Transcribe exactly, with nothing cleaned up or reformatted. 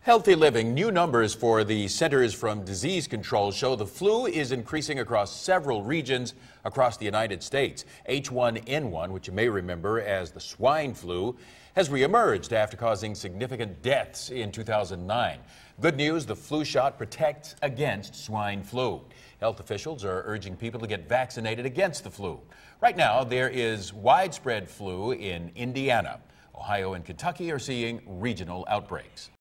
Healthy living. New numbers for the Centers from Disease Control show the flu is increasing across several regions across the United States. H one N one, which you may remember as the swine flu, has reemerged after causing significant deaths in two thousand nine. Good news, the flu shot protects against swine flu. Health officials are urging people to get vaccinated against the flu. Right now, there is widespread flu in Indiana. Ohio and Kentucky are seeing regional outbreaks.